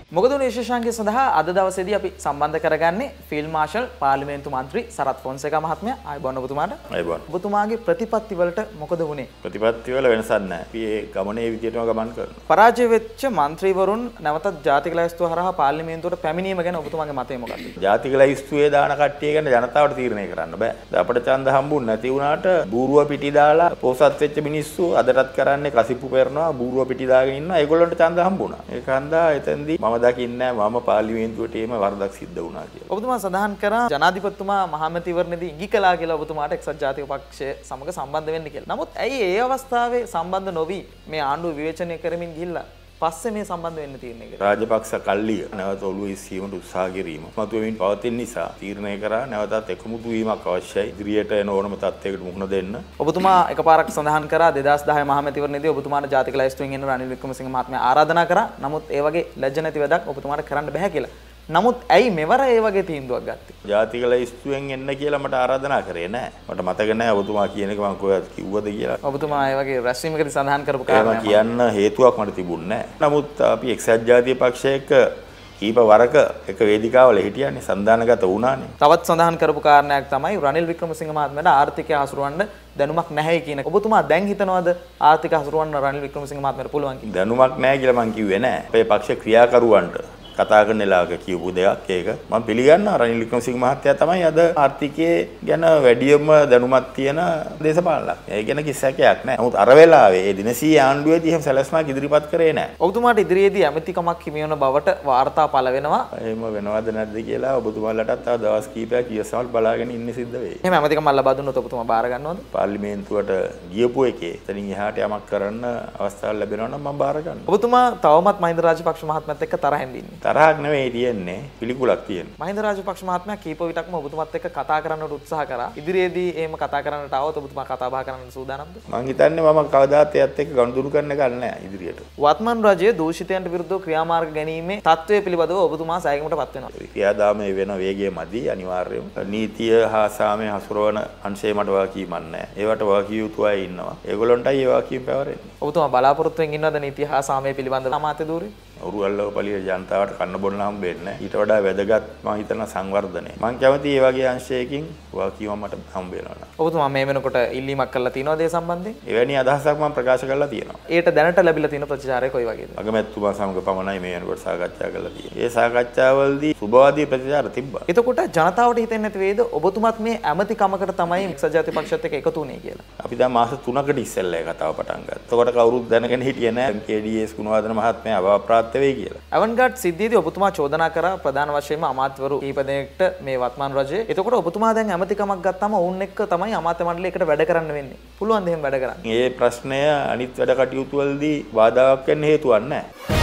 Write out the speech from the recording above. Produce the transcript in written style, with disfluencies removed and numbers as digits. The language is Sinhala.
මොකද උනේ විශේෂාංගය සඳහා අද දවසේදී අපි සම්බන්ධ කරගන්නේ ෆීල්ඩ් මාෂල් පාර්ලිමේන්තු මන්ත්‍රී සරත් ෆොන්සේකා මහත්මයා. ආයුබෝවන් ඔබතුමාට. ආයුබෝවන්. ඔබතුමාගේ ප්‍රතිපත්ති වලට මොකද වුනේ? ප්‍රතිපත්ති වල වෙනසක් නැහැ. අපි ඒ ගමනේ විදියටම ගමන් කරනවා. පරාජය වෙච්ච മന്ത്രിවරුන් නැවතත් ජාතික ලැයිස්තුව හරහා පාර්ලිමේන්තුවට පැමිණීම ගැන ඔබතුමාගේ මතය මොකක්ද? ජාතික ලැයිස්තුවේ දාන කට්ටිය ගැන ජනතාවට තීරණය කරන්න බෑ. අපිට ඡන්ද හම්බුනේ නැති වුණාට බූරුව පිටි දාලා පොසත් වෙච්ච මිනිස්සු අදටත් කරන්නේ කසිප්පු පෙරනවා බූරුව පිටි දාගෙන ඉන්නවා. ඒගොල්ලන්ට ඡන්ද හම්බුණා. ඒක හන්දා එතෙන්දී මම දකින්නේ මම පාර්ලිමේන්තුවට එීම වරදක් සිද්ධ වුණා කියලා. ඔබතුමා සඳහන් කරා ජනාධිපතිතුමා මහමැතිවරණයේදී ඉඟි කළා කියලා ඔබතුමාට එක්සත් ජාතික පක්ෂය සමග සම්බන්ධ වෙන්න කියලා. නමුත් ඇයි ඒ අවස්ථාවේ සම්බන්ධ නොවි මේ ආණ්ඩුව විවේචනය කරමින් ගිහිල්ලා පස්සේ මේ සම්බන්ධ වෙන්න තීරණය කළා? රාජපක්ෂ කල්ලිය නැවත ඔළුව ඉස්සීමට උත්සාහ කිරීම මතුවෙමින් පවතින නිසා තීරණය කරා නැවතත් එකමුතු වීමක් අවශ්‍යයි. ඉදිරියට එන ඕනම තත්යකට මුහුණ දෙන්න. ඔබතුමා එකපාරක් සඳහන් කරා 2010 මහමැතිවරණයේදී ඔබතුමාට ජාතික ලැයිස්තුවෙන් එන්න රනිල් වික්‍රමසිංහ මහත්මයා ආරාධනා කරා. නමුත් ඒ වගේ ලැජ්ජ නැති වැඩක් ඔබතුමාට කරන්න බෑ කියලා. නමුත් ඇයි මෙවර ඒ වගේ තීන්දුවක් ගත්තේ? ජාතික ලැයිස්තුවෙන් එන්න කියලා මට ආරාධනා කරේ නෑ. මට මතක නෑ ඔබතුමා කියන එක මම කොහෙද කිව්වද කියලා. ඔබතුමා ඒ වගේ රැස්වීමකදී සඳහන් කරපු කාරණා මම කියන්න හේතුවක් මට තිබුණේ නෑ. නමුත් අපි එක්සත් ජාතික පක්ෂයක කීප වරක එක වේදිකාවල හිටියානේ සන්දානගත වුණානේ. තවත් සඳහන් කරපු කාරණයක් තමයි රනිල් වික්‍රමසිංහ මහත්මයාට ආර්ථිකය හසුරවන්න දැනුමක් නැහැ කියන එක. ඔබතුමා දැන් හිතනවද ආර්ථික හසුරවන්න රනිල් වික්‍රමසිංහ මහත්මයාට පුළුවන් කියලා? දැනුමක් නැහැ කියලා මං කිව්වේ නෑ. අපේ පක්ෂ ක්‍රියාකරුවන්ට කතා කරන ලාක කියපු දෙයක් ඒක මම පිළිගන්නවා. රනිල් වික්‍රමසිංහ මහත්තයා තමයි අද ආර්ථිකයේ ගැන වැඩියම දැනුමක් තියෙන දේශපාලනඥයෙක්. ඒ ගැන කිසිසකයක් නැහැ. නමුත් අර වෙලාවේ ඒ දිනසී ආණ්ඩුවේදී එහෙම සැලැස්මක් ඉදිරිපත් කරේ නැහැ. ඔබතුමාට ඉදිරියේදී ඇමතිකමක් හිමි වෙන බවට වාර්තා පළ වෙනවා. එහෙම වෙනවද නැද්ද කියලා ඔබතුමාලටත් තව දවස් කීපයක් ඊයසවල් බලාගෙන ඉන්න සිද්ධ වෙයි. එහෙම ඇමතිකම ලබා දුන්නොත් ඔබතුමා බාර ගන්නවද? පාර්ලිමේන්තුවට ගියපු එකේ එතනින් එහාට යමක් කරන්න අවස්ථාවක් ලැබෙනවා නම් මම බාර ගන්නවා. ඔබතුමා තවමත් මහින්ද රාජපක්ෂ මහත්මයාත් එක්ක තරහින් ඉන්නේ. තරහක් නෙවෙයි තියෙන්නේ පිළිකුලක් තියෙනවා. මහින්ද රාජපක්ෂ මහත්මයා කීප විටක්ම ඔබතුමාත් එක්ක කතා කරන්නට උත්සාහ කරා. ඉදිරියේදී එහෙම කතා කරන්නට આવොත් ඔබතුමා කතා බහ කරන්න සූදානම්ද? මං හිතන්නේ මම කවදාත් එයත් එක්ක ගනුදෙනු කරන්න ගන්න නැහැ ඉදිරියට. වත්මන් රජයේ දූෂිතයන්ට විරුද්ධව ක්‍රියාමාර්ග ගැනීමේ තත්ත්වය පිළිබඳව ඔබතුමා සෑයීමටපත් වෙනවා. ක්‍රියාදාමයේ වෙන වේගය මදි අනිවාර්යයෙන්ම. නීතිය හා සාමය හසුරවන අංශේ මට වාකීමක් නැහැ. ඒවට වාකිය යුතු අය ඉන්නවා. ඒගොල්ලන්ටයි ඒ වාකීම පැවරෙන්නේ. ඔබතුමා බලාපොරොත්තු වෙමින් ඉන්නවද නීතිය හා සාමය පිළිබඳව අමාත්‍ය ධූරේ? උරුවල්ලව පළිය ජනතාවට කන්න බොන්න හම්බෙන්නේ නැහැ. ඊට වඩා වැදගත් මම හිතන සංවර්ධනය. මම කැමති මේ වගේ අංශයකින් වාකියම මට හම්බ වෙනවා. ඔබතුමා මේ වෙනකොට ඉල්ලීමක් කරලා තියෙනවද ඒ සම්බන්ධයෙන්? එවැනි අදහසක් මම ප්‍රකාශ කරලා තියෙනවා. ඒට දැනට ලැබිලා තියෙන ප්‍රතිචාරය කොයි වගේද? අගමැතිතුමා සමග පමණයි මේ වෙනකොට සාකච්ඡා කරලා තියෙන්නේ. ඒ සාකච්ඡාවලදී සුබවාදී ප්‍රතිචාර තිබ්බා. එතකොට ජනතාවට හිතෙන්නේ නැති වේද ඔබතුමත් මේ ඇමතිකමකට තමයි එක්සත් ජාතික පක්ෂයත් එක්ක එකතු වුණේ කියලා? අපි දැන් මාස 3කට ඉස්සෙල්ලා ඒ කතාව පටන් ගත්තා. එතකොට කවුරුත් දැනගෙන හිටියේ නැහැ MKDS ගුණවර්ධන මහත්මයා අවාප්‍රාප්ත වෙයි කියලා. අවන්ගාඩ් සිද්ධියේදී ඔබතුමා චෝදනා කරා ප්‍රධාන වශයෙන්ම අමාත්‍යවරු කීප දෙනෙක්ට මේ වත්මන් රජයේ. එතකොට ඔබතුමා දැන් ඇමතිකමක් ගත්තාම ඔවුන් එක්ක තමයි අමාත්‍ය මණ්ඩලයකට වැඩ කරන්න වෙන්නේ. පුළුවන් ද එහෙම වැඩ කරන්න? මේ ප්‍රශ්නය අනිත් වැඩ කටයුතු වලදී බාධාවක් වෙන්න හේතුවක් නැහැ.